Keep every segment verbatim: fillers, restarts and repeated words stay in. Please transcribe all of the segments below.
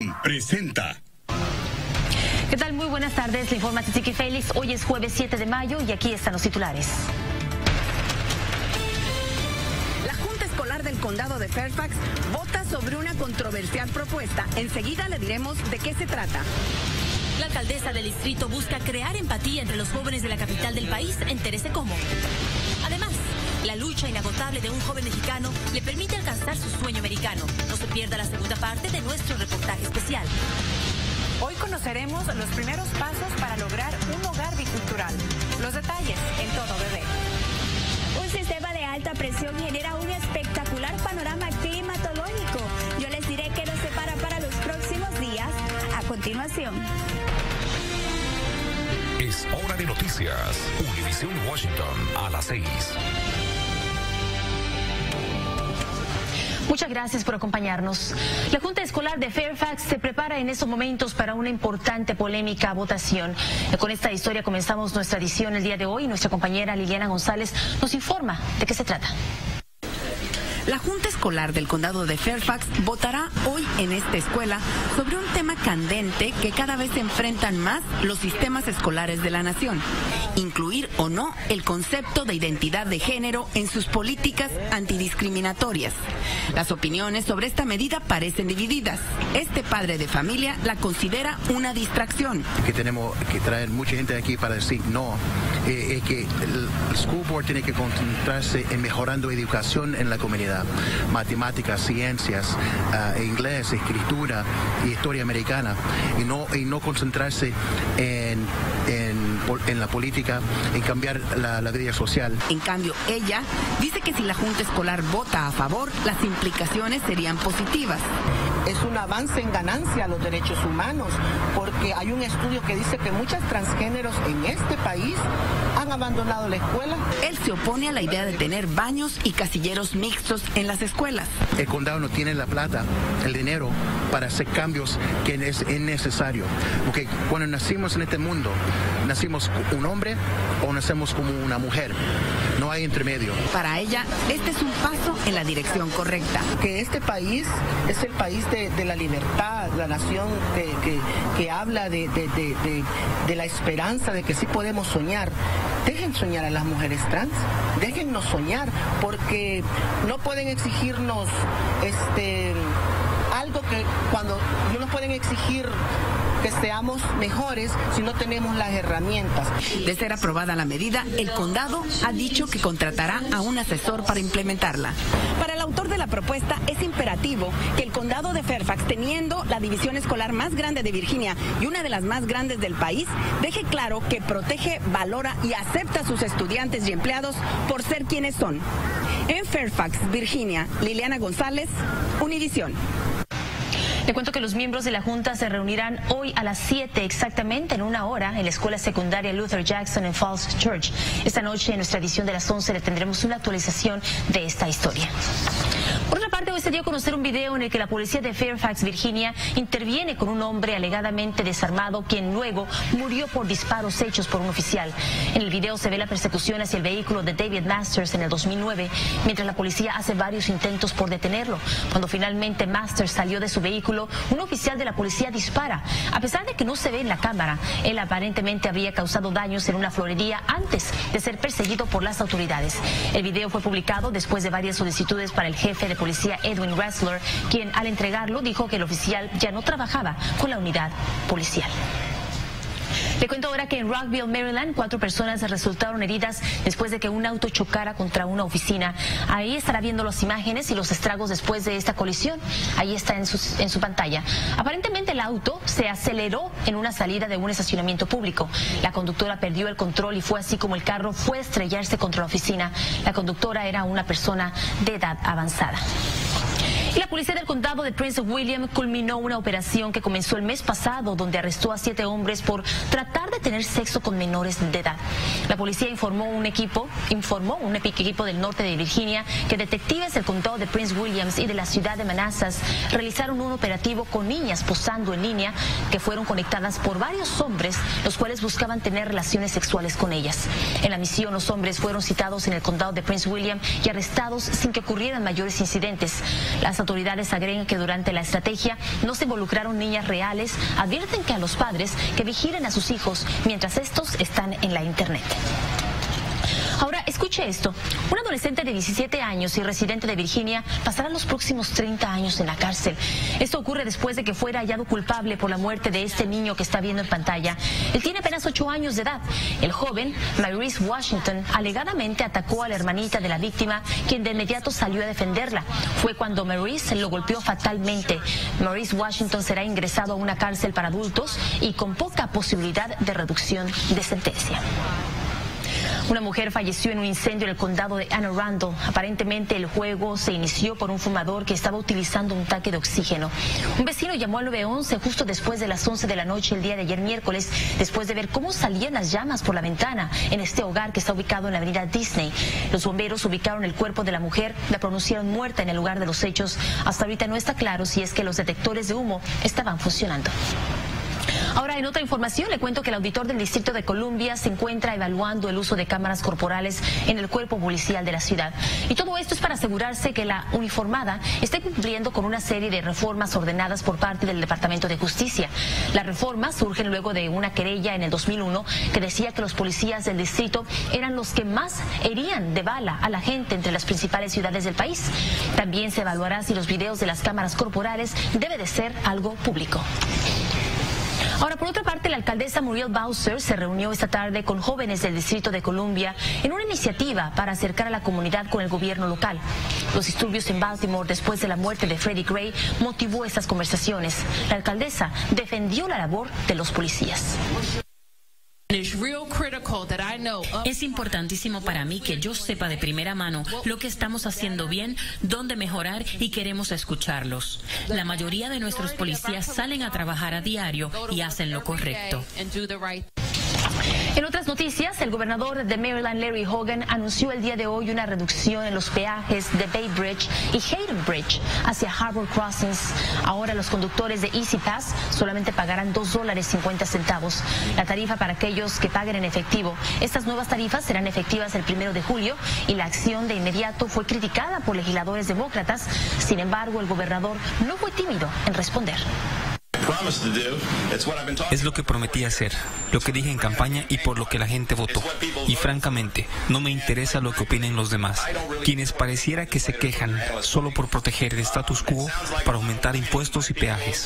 Presenta. ¿Qué tal? Muy buenas tardes, le informa Tzitziki Félix. Hoy es jueves siete de mayo y aquí están los titulares. La Junta Escolar del Condado de Fairfax vota sobre una controversial propuesta. Enseguida le diremos de qué se trata. La alcaldesa del distrito busca crear empatía entre los jóvenes de la capital del país, entérese cómo. Además, la lucha inagotable de un joven mexicano le permite alcanzar su sueño americano. No se pierda la segunda parte de nuestro reportaje especial. Hoy conoceremos los primeros pasos para lograr un hogar bicultural. Los detalles en Todo Bebé. Un sistema de alta presión genera un espectacular panorama climatológico. Yo les diré qué nos separa para los próximos días a continuación. Es hora de noticias. Univisión Washington a las seis. Muchas gracias por acompañarnos. La Junta Escolar de Fairfax se prepara en estos momentos para una importante polémica votación. Con esta historia comenzamos nuestra edición el día de hoy. Nuestra compañera Liliana González nos informa de qué se trata. La Junta Escolar del Condado de Fairfax votará hoy en esta escuela sobre un tema candente que cada vez enfrentan más los sistemas escolares de la nación: incluir o no el concepto de identidad de género en sus políticas antidiscriminatorias. Las opiniones sobre esta medida parecen divididas. Este padre de familia la considera una distracción. Que tenemos que traer mucha gente aquí para decir no, eh, eh, que el School Board tiene que concentrarse en mejorando educación en la comunidad. Matemáticas, ciencias, uh, inglés, escritura y historia americana, y no, y no concentrarse en, en, en la política, en cambiar la, la vida social. En cambio, ella dice que si la Junta Escolar vota a favor, las implicaciones serían positivas. Es un avance en ganancia a los derechos humanos, porque hay un estudio que dice que muchas transgéneros en este país han abandonado la escuela. Él se opone a la idea de tener baños y casilleros mixtos en las escuelas. El condado no tiene la plata, el dinero para hacer cambios que es innecesario. Porque cuando nacimos en este mundo, nacimos un hombre o nacemos como una mujer. No hay intermedio. Para ella, este es un paso en la dirección correcta. Que este país es el país de, de la libertad, la nación que, que, que habla de, de, de, de, de la esperanza de que sí podemos soñar. Dejen soñar a las mujeres trans, déjennos soñar, porque no pueden exigirnos este algo que cuando no nos pueden exigir que seamos mejores si no tenemos las herramientas. De ser aprobada la medida, el condado ha dicho que contratará a un asesor para implementarla. Para el autor de la propuesta, es imperativo que el condado de Fairfax, teniendo la división escolar más grande de Virginia y una de las más grandes del país, deje claro que protege, valora y acepta a sus estudiantes y empleados por ser quienes son. En Fairfax, Virginia, Liliana González, Univisión. Le cuento que los miembros de la Junta se reunirán hoy a las siete exactamente, en una hora, en la escuela secundaria Luther Jackson en Falls Church. Esta noche, en nuestra edición de las once, le tendremos una actualización de esta historia. Por otra parte, hoy se dio a conocer un video en el que la policía de Fairfax, Virginia, interviene con un hombre alegadamente desarmado, quien luego murió por disparos hechos por un oficial. En el video se ve la persecución hacia el vehículo de David Masters en el dos mil nueve, mientras la policía hace varios intentos por detenerlo. Cuando finalmente Masters salió de su vehículo, un oficial de la policía dispara. A pesar de que no se ve en la cámara, él aparentemente habría causado daños en una florería antes de ser perseguido por las autoridades. El video fue publicado después de varias solicitudes para el jefe de policía Edwin Ressler, quien al entregarlo dijo que el oficial ya no trabajaba con la unidad policial. Le cuento ahora que en Rockville, Maryland, cuatro personas resultaron heridas después de que un auto chocara contra una oficina. Ahí estará viendo las imágenes y los estragos después de esta colisión. Ahí está en su, en su pantalla. Aparentemente el auto se aceleró en una salida de un estacionamiento público. La conductora perdió el control y fue así como el carro fue a estrellarse contra la oficina. La conductora era una persona de edad avanzada. Y la policía del condado de Prince William culminó una operación que comenzó el mes pasado, donde arrestó a siete hombres por tratar de tener sexo con menores de edad. La policía informó un equipo, informó un equipo del norte de Virginia que detectives del condado de Prince Williams y de la ciudad de Manassas realizaron un operativo con niñas posando en línea que fueron conectadas por varios hombres, los cuales buscaban tener relaciones sexuales con ellas. En la misión, los hombres fueron citados en el condado de Prince William y arrestados sin que ocurrieran mayores incidentes. Las autoridades agregan que durante la estrategia no se involucraron niñas reales. Advierten que a los padres que vigilen a sus hijos mientras estos están en la internet. Ahora, escuche esto. Un adolescente de diecisiete años y residente de Virginia pasará los próximos treinta años en la cárcel. Esto ocurre después de que fuera hallado culpable por la muerte de este niño que está viendo en pantalla. Él tiene apenas ocho años de edad. El joven, Maurice Washington, alegadamente atacó a la hermanita de la víctima, quien de inmediato salió a defenderla. Fue cuando Maurice lo golpeó fatalmente. Maurice Washington será ingresado a una cárcel para adultos y con poca posibilidad de reducción de sentencia. Una mujer falleció en un incendio en el condado de Anne Arundel. Aparentemente el fuego se inició por un fumador que estaba utilizando un tanque de oxígeno. Un vecino llamó al nueve once justo después de las once de la noche el día de ayer miércoles, después de ver cómo salían las llamas por la ventana en este hogar que está ubicado en la avenida Disney. Los bomberos ubicaron el cuerpo de la mujer, la pronunciaron muerta en el lugar de los hechos. Hasta ahorita no está claro si es que los detectores de humo estaban funcionando. Ahora, en otra información, le cuento que el auditor del Distrito de Columbia se encuentra evaluando el uso de cámaras corporales en el cuerpo policial de la ciudad. Y todo esto es para asegurarse que la uniformada esté cumpliendo con una serie de reformas ordenadas por parte del Departamento de Justicia. Las reformas surgen luego de una querella en el dos mil uno que decía que los policías del distrito eran los que más herían de bala a la gente entre las principales ciudades del país. También se evaluará si los videos de las cámaras corporales debe de ser algo público. Ahora, por otra parte, la alcaldesa Muriel Bowser se reunió esta tarde con jóvenes del Distrito de Columbia en una iniciativa para acercar a la comunidad con el gobierno local. Los disturbios en Baltimore después de la muerte de Freddie Gray motivó estas conversaciones. La alcaldesa defendió la labor de los policías. Es importantísimo para mí que yo sepa de primera mano lo que estamos haciendo bien, dónde mejorar y queremos escucharlos. La mayoría de nuestros policías salen a trabajar a diario y hacen lo correcto. En otras noticias, el gobernador de Maryland, Larry Hogan, anunció el día de hoy una reducción en los peajes de Bay Bridge y Hayden Bridge hacia Harbor Crossings. Ahora los conductores de Easy Pass solamente pagarán dos dólares cincuenta centavos. La tarifa para aquellos que paguen en efectivo. Estas nuevas tarifas serán efectivas el primero de julio y la acción de inmediato fue criticada por legisladores demócratas. Sin embargo, el gobernador no fue tímido en responder. Es lo que prometí hacer, lo que dije en campaña y por lo que la gente votó. Y francamente, no me interesa lo que opinen los demás, quienes pareciera que se quejan solo por proteger el status quo para aumentar impuestos y peajes.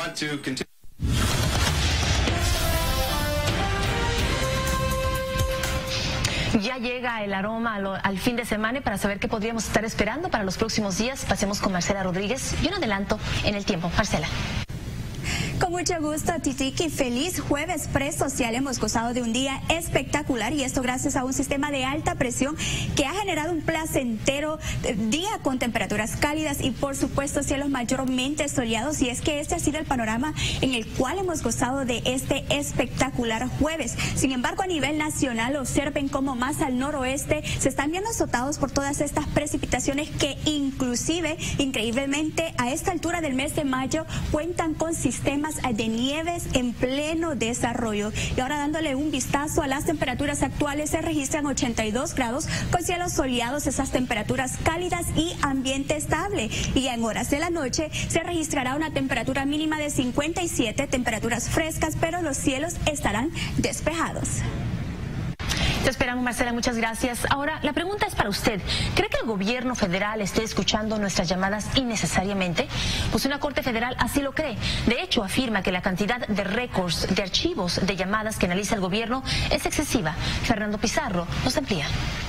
Ya llega el aroma al, al fin de semana y para saber qué podríamos estar esperando para los próximos días, pasemos con Marcela Rodríguez y un adelanto en el tiempo. Marcela. Con mucho gusto, Titiki. Feliz jueves presocial. Hemos gozado de un día espectacular y esto gracias a un sistema de alta presión que ha generado un placentero día con temperaturas cálidas y por supuesto cielos mayormente soleados, y es que este ha sido el panorama en el cual hemos gozado de este espectacular jueves. Sin embargo, a nivel nacional, observen cómo más al noroeste se están viendo azotados por todas estas precipitaciones que inclusive, increíblemente, a esta altura del mes de mayo cuentan con sistemas de nieves en pleno desarrollo. Y ahora dándole un vistazo a las temperaturas actuales, se registran ochenta y dos grados con cielos soleados, esas temperaturas cálidas y ambiente estable. Y en horas de la noche se registrará una temperatura mínima de cincuenta y siete, temperaturas frescas, pero los cielos estarán despejados. Te esperamos, Marcela, muchas gracias. Ahora, la pregunta es para usted. ¿Cree que el gobierno federal esté escuchando nuestras llamadas innecesariamente? Pues una corte federal así lo cree. De hecho, afirma que la cantidad de récords, de archivos, de llamadas que analiza el gobierno es excesiva. Fernando Pizarro nos amplía.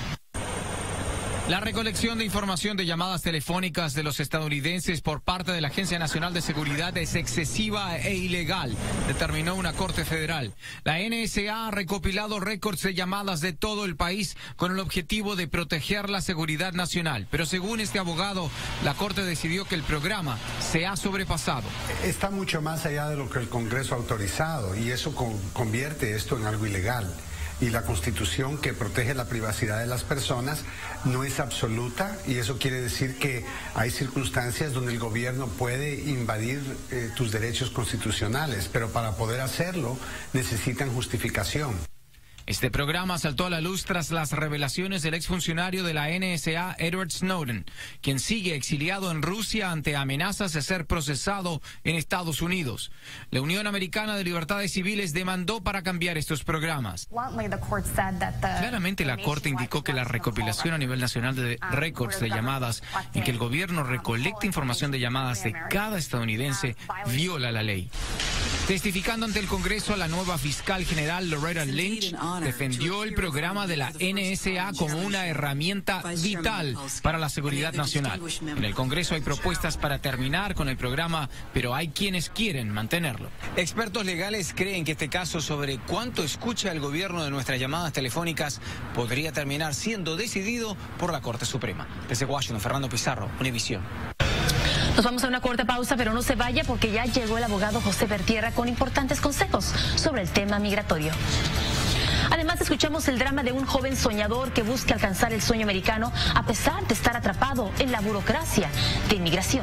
La recolección de información de llamadas telefónicas de los estadounidenses por parte de la Agencia Nacional de Seguridad es excesiva e ilegal, determinó una corte federal. La N S A ha recopilado récords de llamadas de todo el país con el objetivo de proteger la seguridad nacional. Pero según este abogado, la corte decidió que el programa se ha sobrepasado. Está mucho más allá de lo que el Congreso ha autorizado y eso con, convierte esto en algo ilegal. Y la Constitución, que protege la privacidad de las personas, no es absoluta, y eso quiere decir que hay circunstancias donde el gobierno puede invadir eh, tus derechos constitucionales, pero para poder hacerlo necesitan justificación. Este programa saltó a la luz tras las revelaciones del exfuncionario de la N S A, Edward Snowden, quien sigue exiliado en Rusia ante amenazas de ser procesado en Estados Unidos. La Unión Americana de Libertades Civiles demandó para cambiar estos programas. Claramente la Corte indicó que la recopilación a nivel nacional de récords de llamadas en que el gobierno recolecta información de llamadas de cada estadounidense viola la ley. Testificando ante el Congreso, la nueva fiscal general Loretta Lynch defendió el programa de la N S A como una herramienta vital para la seguridad nacional. En el Congreso hay propuestas para terminar con el programa, pero hay quienes quieren mantenerlo. Expertos legales creen que este caso sobre cuánto escucha el gobierno de nuestras llamadas telefónicas podría terminar siendo decidido por la Corte Suprema. Desde Washington, Fernando Pizarro, Univisión. Nos vamos a una corta pausa, pero no se vaya porque ya llegó el abogado José Bertierra con importantes consejos sobre el tema migratorio. Además, escuchamos el drama de un joven soñador que busca alcanzar el sueño americano a pesar de estar atrapado en la burocracia de inmigración.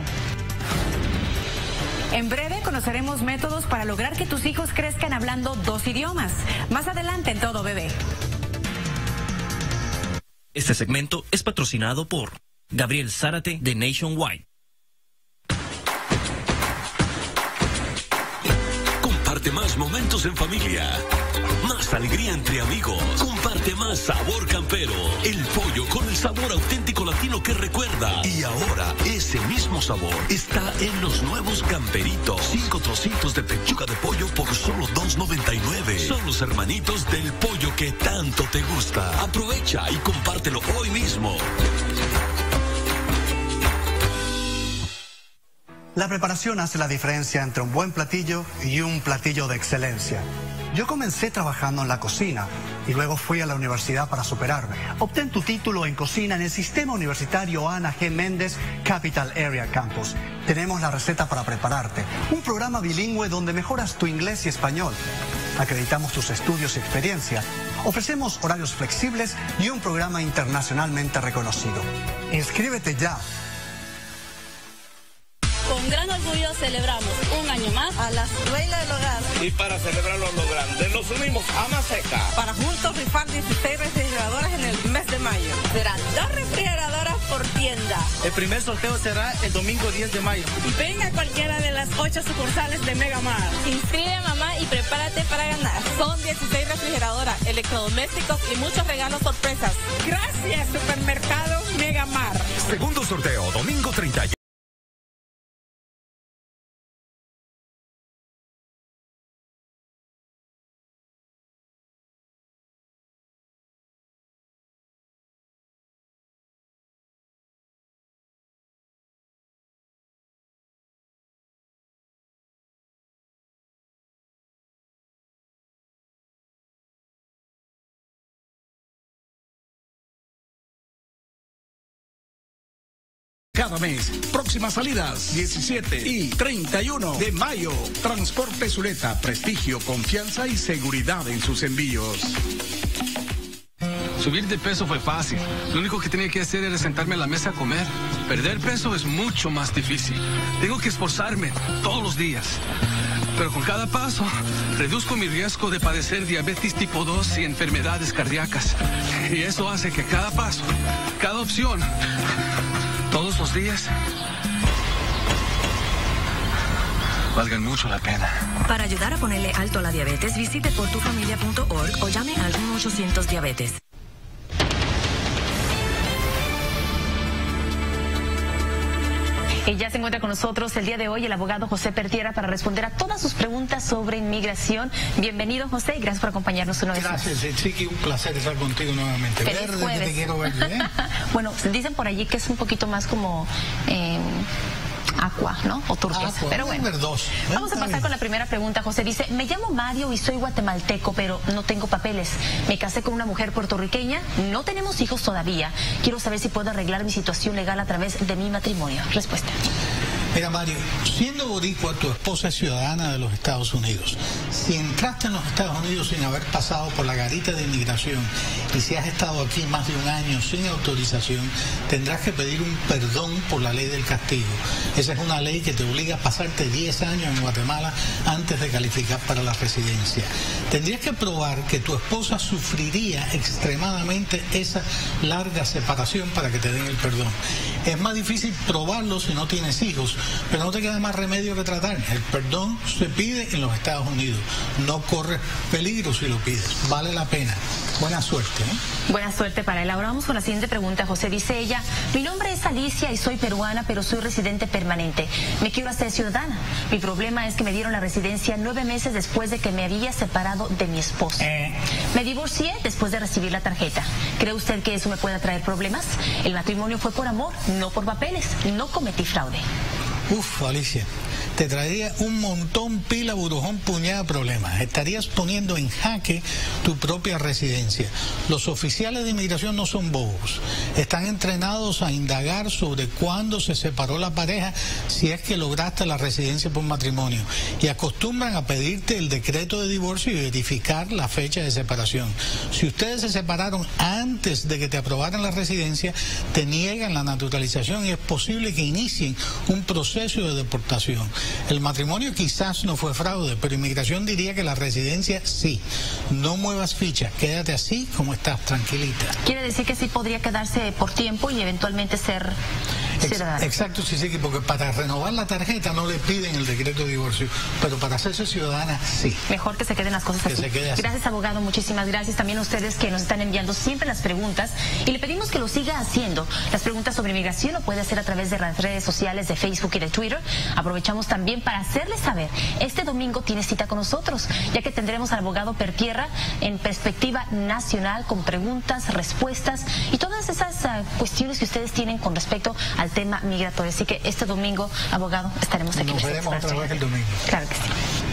En breve conoceremos métodos para lograr que tus hijos crezcan hablando dos idiomas. Más adelante en Todo Bebé. Este segmento es patrocinado por Gabriel Zárate de Nationwide. Comparte más momentos en familia, más alegría entre amigos, comparte más sabor campero, el pollo con el sabor auténtico latino que recuerda. Y ahora ese mismo sabor está en los nuevos camperitos, cinco trocitos de pechuga de pollo por solo dos noventa y nueve. Son los hermanitos del pollo que tanto te gusta. Aprovecha y compártelo hoy mismo. La preparación hace la diferencia entre un buen platillo y un platillo de excelencia. Yo comencé trabajando en la cocina y luego fui a la universidad para superarme. Obtén tu título en cocina en el Sistema Universitario Ana G. Méndez Capital Area Campus. Tenemos la receta para prepararte. Un programa bilingüe donde mejoras tu inglés y español. Acreditamos tus estudios y experiencia. Ofrecemos horarios flexibles y un programa internacionalmente reconocido. Inscríbete ya. Con gran orgullo celebramos un año más a la Escuela del Hogar. Y para celebrarlo a lo grande, nos unimos a Maseca. Para juntos rifar dieciséis refrigeradoras en el mes de mayo. Serán dos refrigeradoras por tienda. El primer sorteo será el domingo diez de mayo. Venga a cualquiera de las ocho sucursales de Megamar. Inscribe a mamá y prepárate para ganar. Son dieciséis refrigeradoras, electrodomésticos y muchos regalos sorpresas. Gracias, Supermercado Megamar. Segundo sorteo, domingo treinta. Cada mes, próximas salidas diecisiete y treinta y uno de mayo. Transporte Zuleta, prestigio, confianza y seguridad en sus envíos. Subir de peso fue fácil. Lo único que tenía que hacer era sentarme a la mesa a comer. Perder peso es mucho más difícil. Tengo que esforzarme todos los días. Pero con cada paso, reduzco mi riesgo de padecer diabetes tipo dos y enfermedades cardíacas. Y eso hace que cada paso, cada opción, todos los días, valgan mucho la pena. Para ayudar a ponerle alto a la diabetes, visite por tu familia punto org o llame al uno ochocientos diabetes. Y ya se encuentra con nosotros el día de hoy el abogado José Bertierra para responder a todas sus preguntas sobre inmigración. Bienvenido, José, y gracias por acompañarnos una vez más. Gracias, Chiqui, un placer estar contigo nuevamente. Feliz Verde, jueves. que te quiero ver bien. Bueno, dicen por allí que es un poquito más como eh, aqua, ¿no? O turquesa. Aqua, pero bueno, verdoso. Vamos a pasar con la primera pregunta. José dice, me llamo Mario y soy guatemalteco, pero no tengo papeles. Me casé con una mujer puertorriqueña, no tenemos hijos todavía. Quiero saber si puedo arreglar mi situación legal a través de mi matrimonio. Respuesta. Mira, Mario, siendo boricua, tu esposa es ciudadana de los Estados Unidos. Si entraste en los Estados Unidos sin haber pasado por la garita de inmigración y si has estado aquí más de un año sin autorización, tendrás que pedir un perdón por la ley del castigo. Esa es una ley que te obliga a pasarte diez años en Guatemala antes de calificar para la residencia. Tendrías que probar que tu esposa sufriría extremadamente esa larga separación para que te den el perdón. Es más difícil probarlo si no tienes hijos, pero no te queda más remedio que tratar. El perdón se pide en los Estados Unidos. No corres peligro si lo pides. Vale la pena. Buena suerte, ¿eh? Buena suerte para él. Ahora vamos con la siguiente pregunta, José. Dice ella, mi nombre es Alicia y soy peruana, pero soy residente permanente. Me quiero hacer ciudadana. Mi problema es que me dieron la residencia nueve meses después de que me había separado de mi esposo. Eh. Me divorcié después de recibir la tarjeta. ¿Cree usted que eso me pueda traer problemas? El matrimonio fue por amor, no por papeles. No cometí fraude. Uf, Alicia, te traería un montón, pila, burujón, puñada de problemas. Estarías poniendo en jaque tu propia residencia. Los oficiales de inmigración no son bobos. Están entrenados a indagar sobre cuándo se separó la pareja, si es que lograste la residencia por matrimonio. Y acostumbran a pedirte el decreto de divorcio y verificar la fecha de separación. Si ustedes se separaron antes de que te aprobaran la residencia, te niegan la naturalización y es posible que inicien un proceso de deportación. El matrimonio quizás no fue fraude, pero inmigración diría que la residencia sí. No muevas ficha, quédate así como estás, tranquilita. Quiere decir que sí podría quedarse por tiempo y eventualmente ser ciudadana. Exacto, sí, sí, porque para renovar la tarjeta no le piden el decreto de divorcio, pero para hacerse ciudadana sí. Mejor que se queden las cosas que así. Se quede así. Gracias, abogado, muchísimas gracias también a ustedes que nos están enviando siempre las preguntas y le pedimos que lo siga haciendo. Las preguntas sobre inmigración lo puede hacer a través de las redes sociales de Facebook y de Twitter. Aprovechamos también para hacerles saber, este domingo tiene cita con nosotros, ya que tendremos al abogado Pertierra en perspectiva nacional con preguntas, respuestas y todas esas uh, cuestiones que ustedes tienen con respecto al tema migratorio. Así que este domingo, abogado, estaremos aquí. Nos veremos otra vez el domingo. Claro que sí.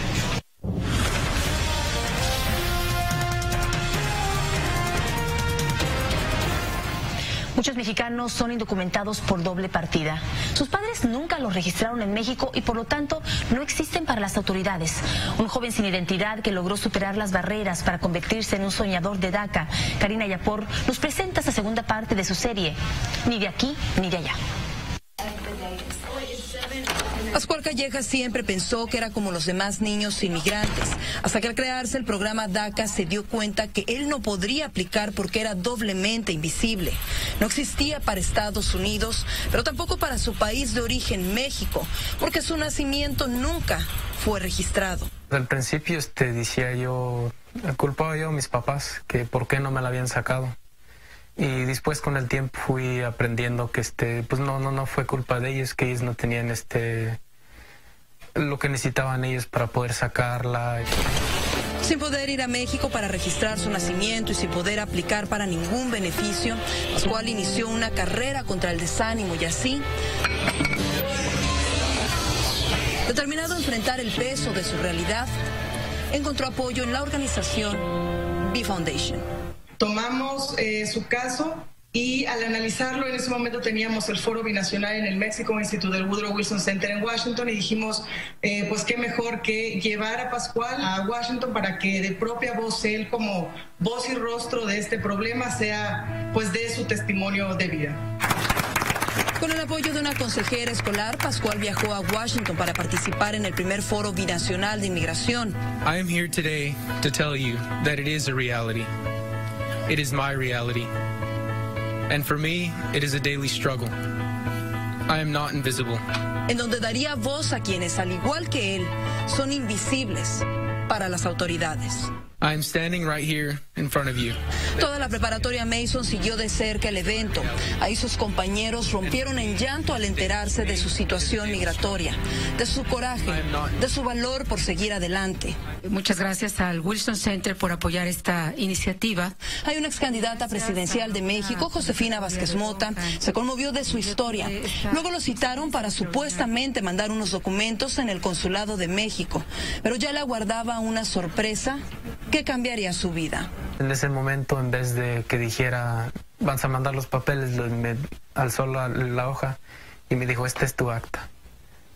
Muchos mexicanos son indocumentados por doble partida. Sus padres nunca los registraron en México y por lo tanto no existen para las autoridades. Un joven sin identidad que logró superar las barreras para convertirse en un soñador de DACA, Karina Yapor, nos presenta esta segunda parte de su serie, Ni de aquí ni de allá. Pascual Calleja siempre pensó que era como los demás niños inmigrantes, hasta que al crearse el programa DACA se dio cuenta que él no podría aplicar porque era doblemente invisible. No existía para Estados Unidos, pero tampoco para su país de origen, México, porque su nacimiento nunca fue registrado. Al principio este, decía yo, culpaba yo a mis papás, que por qué no me la habían sacado. Y después con el tiempo fui aprendiendo que este, pues no, no, no fue culpa de ellos, que ellos no tenían este lo que necesitaban ellos para poder sacarla. Sin poder ir a México para registrar su nacimiento y sin poder aplicar para ningún beneficio, Pascual inició una carrera contra el desánimo y así, determinado a enfrentar el peso de su realidad, encontró apoyo en la organización B Foundation. Tomamos eh, su caso y al analizarlo, en ese momento teníamos el foro binacional en el Mexico Institute del Woodrow Wilson Center en Washington y dijimos, eh, pues qué mejor que llevar a Pascual a Washington para que de propia voz él, como voz y rostro de este problema, sea, pues dé su testimonio de vida. Con el apoyo de una consejera escolar, Pascual viajó a Washington para participar en el primer foro binacional de inmigración. I am here today to tell you that it is a reality. It is my reality. And for me, it is a daily struggle. I am not invisible. En donde daría voz a quienes, al igual que él, son invisibles para las autoridades. I am standing right here in front of you. Toda la preparatoria Mason siguió de cerca el evento. Ahí sus compañeros rompieron en llanto al enterarse de su situación migratoria, de su coraje, de su valor por seguir adelante. Muchas gracias al Wilson Center por apoyar esta iniciativa. Hay una ex candidata presidencial de México, Josefina Vázquez Mota, se conmovió de su historia. Luego lo citaron para supuestamente mandar unos documentos en el consulado de México, pero ya le aguardaba una sorpresa que cambiaría su vida. En ese momento, en vez de que dijera, vas a mandar los papeles, me alzó la, la hoja y me dijo, esta es tu acta.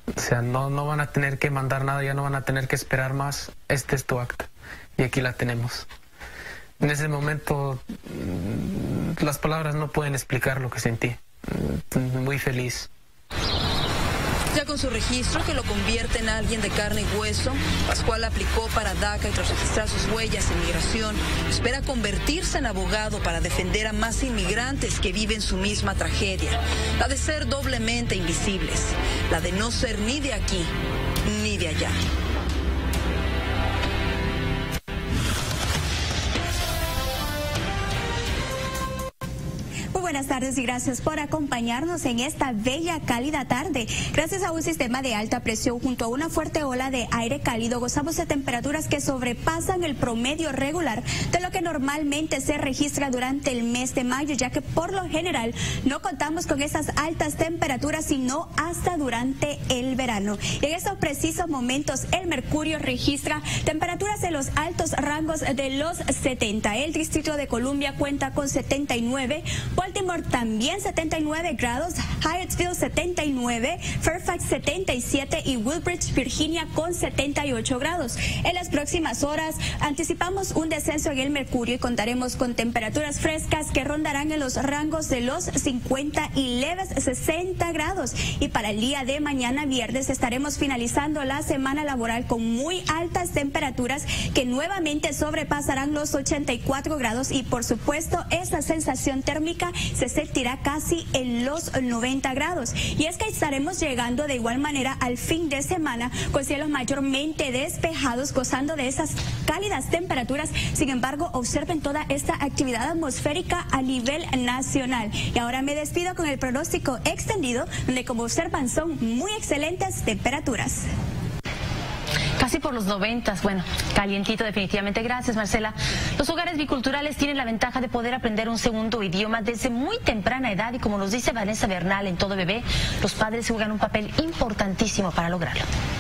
O sea, no, no van a tener que mandar nada, ya no van a tener que esperar más. Este es tu acta. Y aquí la tenemos. En ese momento, las palabras no pueden explicar lo que sentí. Muy feliz. Ya con su registro, que lo convierte en alguien de carne y hueso, Pascual aplicó para DACA y tras registrar sus huellas en migración, espera convertirse en abogado para defender a más inmigrantes que viven su misma tragedia, la de ser doblemente invisibles, la de no ser ni de aquí ni de allá. Muy buenas tardes y gracias por acompañarnos en esta bella, cálida tarde. Gracias a un sistema de alta presión junto a una fuerte ola de aire cálido, gozamos de temperaturas que sobrepasan el promedio regular de lo que normalmente se registra durante el mes de mayo, ya que por lo general no contamos con esas altas temperaturas sino hasta durante el verano. Y en estos precisos momentos el mercurio registra temperaturas en los altos rangos de los setenta. El Distrito de Columbia cuenta con setenta y nueve, Baltimore también setenta y nueve grados, Hyattsville setenta y nueve, Fairfax setenta y siete y Woodbridge, Virginia con setenta y ocho grados. En las próximas horas anticipamos un descenso en el mercurio y contaremos con temperaturas frescas que rondarán en los rangos de los cincuenta y leves sesenta grados. Y para el día de mañana viernes estaremos finalizando la semana laboral con muy altas temperaturas que nuevamente sobrepasarán los ochenta y cuatro grados y por supuesto esta sensación térmica se sentirá casi en los noventa grados. Y es que estaremos llegando de igual manera al fin de semana con cielos mayormente despejados, gozando de esas cálidas temperaturas. Sin embargo, observen toda esta actividad atmosférica a nivel nacional. Y ahora me despido con el pronóstico extendido, donde como observan son muy excelentes temperaturas. Casi por los noventas, bueno, calientito definitivamente. Gracias, Marcela. Los hogares biculturales tienen la ventaja de poder aprender un segundo idioma desde muy temprana edad y como nos dice Vanessa Bernal en Todo Bebé, los padres juegan un papel importantísimo para lograrlo.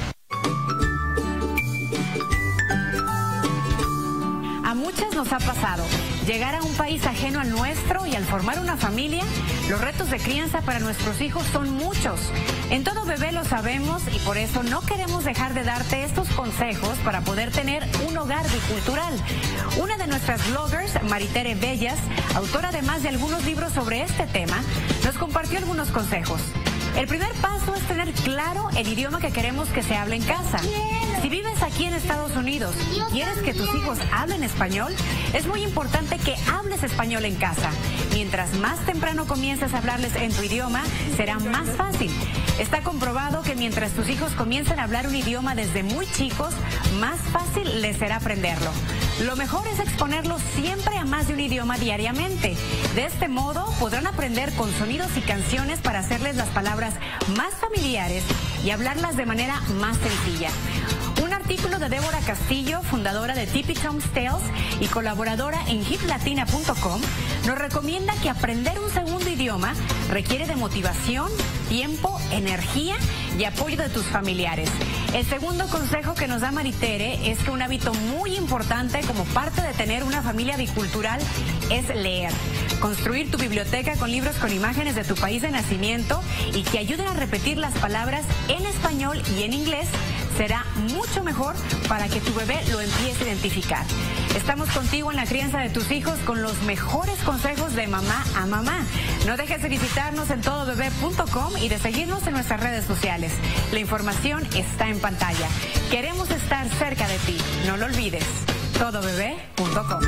A muchas nos ha pasado llegar a un país ajeno al nuestro y al formar una familia, los retos de crianza para nuestros hijos son muchos. En Todo Bebé lo sabemos y por eso no queremos dejar de darte estos consejos para poder tener un hogar bicultural. Una de nuestras bloggers, Maritere Bellas, autora de más de algunos libros sobre este tema, nos compartió algunos consejos. El primer paso es tener claro el idioma que queremos que se hable en casa. Si vives aquí en Estados Unidos y quieres que tus hijos hablen español, es muy importante que hables español en casa. Mientras más temprano comiences a hablarles en tu idioma, será más fácil. Está comprobado que mientras tus hijos comiencen a hablar un idioma desde muy chicos, más fácil les será aprenderlo. Lo mejor es exponerlos siempre a más de un idioma diariamente. De este modo podrán aprender con sonidos y canciones para hacerles las palabras más familiares y hablarlas de manera más sencilla. Un artículo de Débora Castillo, fundadora de Tippy Tom's Tales y colaboradora en hip latina punto com, nos recomienda que aprender un segundo idioma requiere de motivación, tiempo, energía y apoyo de tus familiares. El segundo consejo que nos da Maritere es que un hábito muy importante como parte de tener una familia bicultural es leer. Construir tu biblioteca con libros con imágenes de tu país de nacimiento y que ayuden a repetir las palabras en español y en inglés será mucho mejor para que tu bebé lo empiece a identificar. Estamos contigo en la crianza de tus hijos con los mejores consejos de mamá a mamá. No dejes de visitarnos en todo bebé punto com y de seguirnos en nuestras redes sociales. La información está en pantalla. Queremos estar cerca de ti. No lo olvides. todo bebé punto com.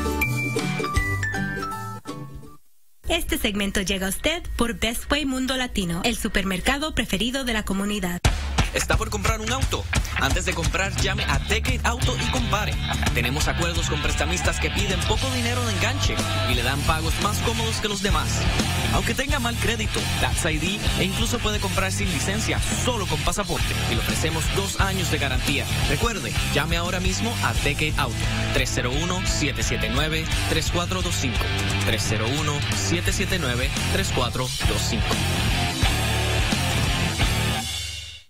Este segmento llega a usted por Best Way Mundo Latino, el supermercado preferido de la comunidad. ¿Está por comprar un auto? Antes de comprar, llame a Decade Auto y compare. Tenemos acuerdos con prestamistas que piden poco dinero de enganche y le dan pagos más cómodos que los demás. Aunque tenga mal crédito, Tax I D e incluso puede comprar sin licencia, solo con pasaporte. Y le ofrecemos dos años de garantía. Recuerde, llame ahora mismo a Decade Auto. tres cero uno, siete siete nueve, tres cuatro dos cinco. tres cero uno, siete siete nueve, tres cuatro dos cinco. Estudio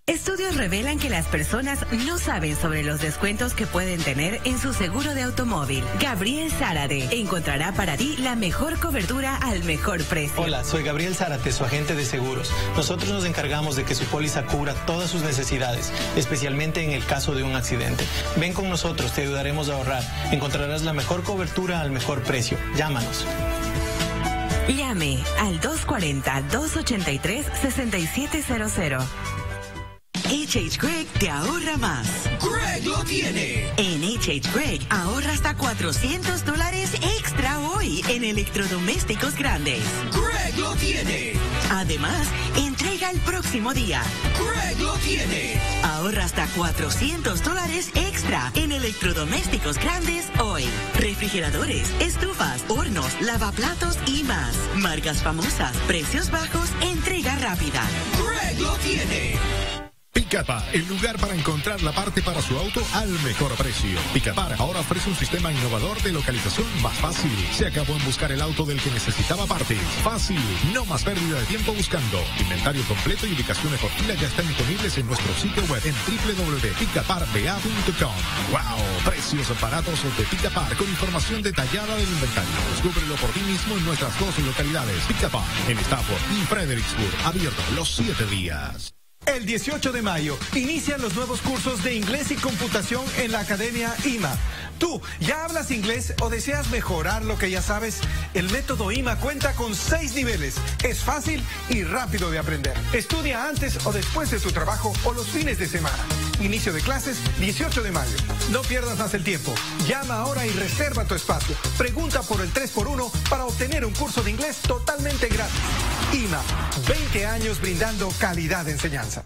Estudios revelan que las personas no saben sobre los descuentos que pueden tener en su seguro de automóvil. Gabriel Zárate encontrará para ti la mejor cobertura al mejor precio. Hola, soy Gabriel Zárate, su agente de seguros. Nosotros nos encargamos de que su póliza cubra todas sus necesidades, especialmente en el caso de un accidente. Ven con nosotros, te ayudaremos a ahorrar. Encontrarás la mejor cobertura al mejor precio. Llámanos. Llame al dos cuatro cero, dos ocho tres, seis siete cero cero. H H Gregg te ahorra más. ¡Gregg lo tiene! En H H Gregg ahorra hasta cuatrocientos dólares extra hoy en electrodomésticos grandes. ¡Gregg lo tiene! Además, entrega el próximo día. ¡Gregg lo tiene! Ahorra hasta cuatrocientos dólares extra en electrodomésticos grandes hoy. Refrigeradores, estufas, hornos, lavaplatos y más. Marcas famosas, precios bajos, entrega rápida. ¡Gregg lo tiene! Picapar, el lugar para encontrar la parte para su auto al mejor precio. Picapar ahora ofrece un sistema innovador de localización más fácil. Se acabó en buscar el auto del que necesitaba partes. Fácil, no más pérdida de tiempo buscando. Inventario completo y ubicaciones por fila ya están disponibles en nuestro sitio web en doble u doble u doble punto picapar b a punto com. ¡Wow! Precios baratos de Picapar con información detallada del inventario. Descúbrelo por ti mismo en nuestras dos localidades. Picapar, en Stafford y Fredericksburg. Abierto los siete días. El dieciocho de mayo inician los nuevos cursos de inglés y computación en la Academia I M A. ¿Tú ya hablas inglés o deseas mejorar lo que ya sabes? El método I M A cuenta con seis niveles. Es fácil y rápido de aprender. Estudia antes o después de tu trabajo o los fines de semana. Inicio de clases dieciocho de mayo. No pierdas más el tiempo. Llama ahora y reserva tu espacio. Pregunta por el tres por uno para obtener un curso de inglés totalmente gratis. I M A, veinte años brindando calidad de enseñanza.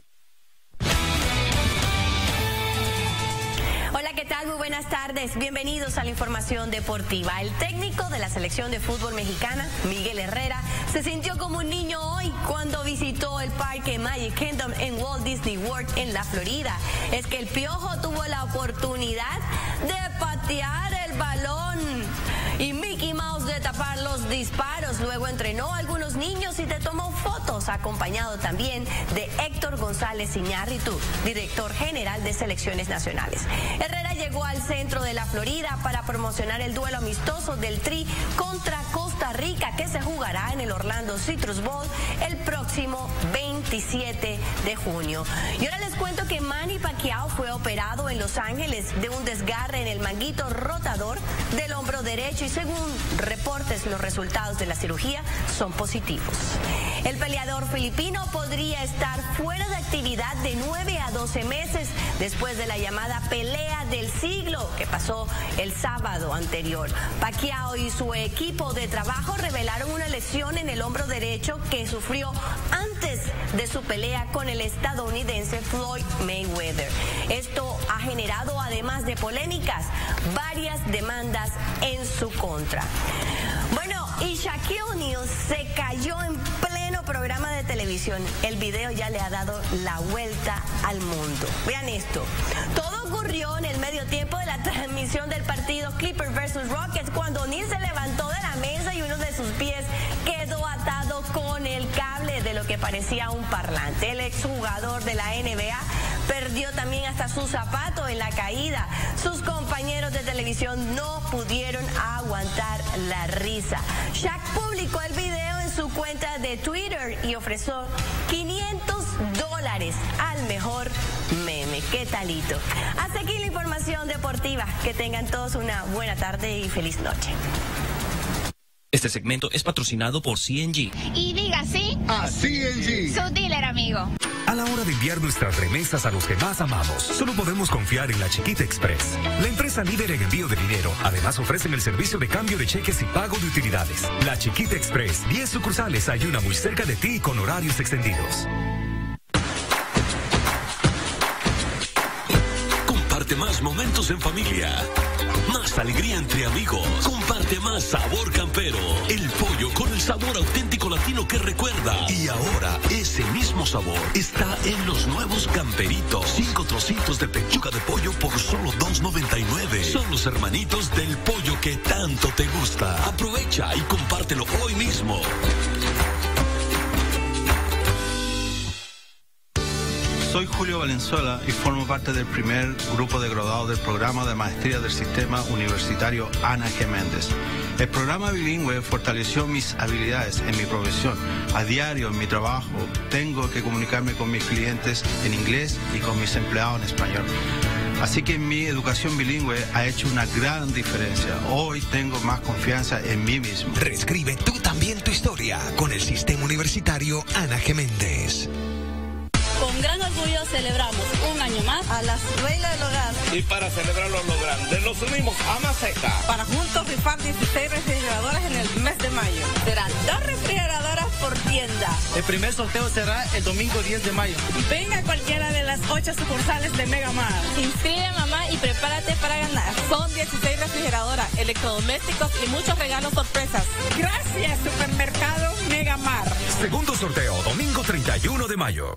Hola, ¿qué tal? Muy buenas tardes. Bienvenidos a la información deportiva. El técnico de la selección de fútbol mexicana, Miguel Herrera, se sintió como un niño hoy cuando visitó el parque Magic Kingdom en Walt Disney World en la Florida. Es que el Piojo tuvo la oportunidad de patear el balón y Mickey Mouse de tapar los disparos. Luego entrenó a algunos niños y te tomó fotos, acompañado también de Héctor González Iñárritu, director general de selecciones nacionales. Herrera llegó al centro de la Florida para promocionar el duelo amistoso del Tri contra Costa Rica, que se jugará en el Orlando Citrus Bowl el próximo veintisiete de junio. Y ahora les cuento que Manny Pacquiao fue operado en Los Ángeles de un desgarre en el manguito rotador del hombro derecho y según reportes los resultados de la cirugía son positivos. El peleador filipino podría estar fuera de actividad de nueve a doce meses después de la llamada pelea del siglo que pasó el sábado anterior. Pacquiao y su equipo de trabajo revelaron una lesión en el hombro derecho que sufrió antes de su pelea con el estadounidense Floyd Mayweather. Esto ha generado, además de polémicas, varias demandas en su contra. Bueno, y Shaquille O'Neal se cayó en pleno programa de televisión. El video ya le ha dado la vuelta al mundo. Vean esto. Todo ocurrió en el medio tiempo de la transmisión del partido Clippers versus Rockets, cuando O'Neal se levantó de la mesa y uno de sus pies quedó atado con el cable de lo que parecía un parlante. El exjugador de la N B A perdió también hasta su zapato en la caída. Sus compañeros de televisión no pudieron aguantar la risa. Shaq publicó el video en su cuenta de Twitter y ofreció quinientos dólares al mejor meme. ¿Qué talito? Hasta aquí la información deportiva. Que tengan todos una buena tarde y feliz noche. Este segmento es patrocinado por C N G. Y diga sí a C N G, su dealer amigo. A la hora de enviar nuestras remesas a los que más amamos, solo podemos confiar en la Chiquita Express. La empresa líder en envío de dinero. Además ofrecen el servicio de cambio de cheques y pago de utilidades. La Chiquita Express, diez sucursales, hay una muy cerca de ti con horarios extendidos. Comparte más momentos en familia. Más alegría entre amigos. Comparte más sabor campero. El pollo con el sabor auténtico latino que recuerda. Y ahora, ese mismo sabor está en los nuevos camperitos. Cinco trocitos de pechuga de pollo por solo dos noventa y nueve. Son los hermanitos del pollo que tanto te gusta. Aprovecha y compártelo hoy mismo. Soy Julio Valenzuela y formo parte del primer grupo de graduados del programa de maestría del sistema universitario Ana G. Méndez. El programa bilingüe fortaleció mis habilidades en mi profesión. A diario en mi trabajo tengo que comunicarme con mis clientes en inglés y con mis empleados en español. Así que mi educación bilingüe ha hecho una gran diferencia. Hoy tengo más confianza en mí mismo. Reescribe tú también tu historia con el sistema universitario Ana G. Méndez. Con gran orgullo celebramos un año más a las Reinas del Hogar. Y para celebrarlo a lo grande, nos unimos a Maceta. Para juntos rifar dieciséis refrigeradoras en el mes de mayo. Serán dos refrigeradoras por tienda. El primer sorteo será el domingo diez de mayo. Venga a cualquiera de las ocho sucursales de Megamar. Inscribe a mamá y prepárate para ganar. Son dieciséis refrigeradoras, electrodomésticos y muchos regalos sorpresas. Gracias, Supermercado Megamar. Segundo sorteo, domingo treinta y uno de mayo.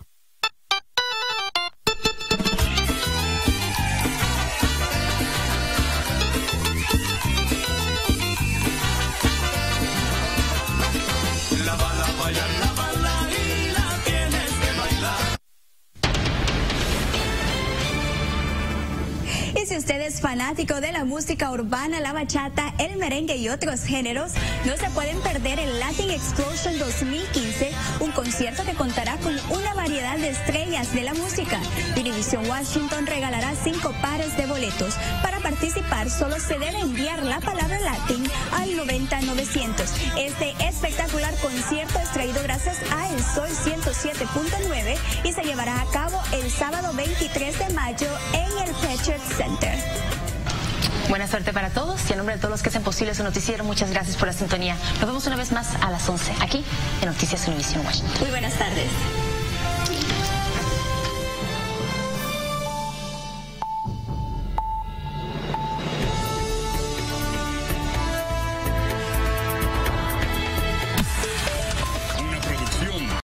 Y si usted es fanático de la música urbana, la bachata, el merengue y otros géneros, no se pueden perder el Latin Explosion dos mil quince, un concierto que contará con una variedad de estrellas de la música. Univision Washington regalará cinco pares de boletos. Para participar solo se debe enviar la palabra Latin al noventa novecientos. Este espectacular concierto es traído gracias a El Sol ciento siete punto nueve y se llevará a cabo el sábado veintitrés de mayo en el Patriot Center. Buena suerte para todos y en nombre de todos los que hacen posible su noticiero, muchas gracias por la sintonía. Nos vemos una vez más a las once aquí en Noticias Univision Washington. Muy buenas tardes.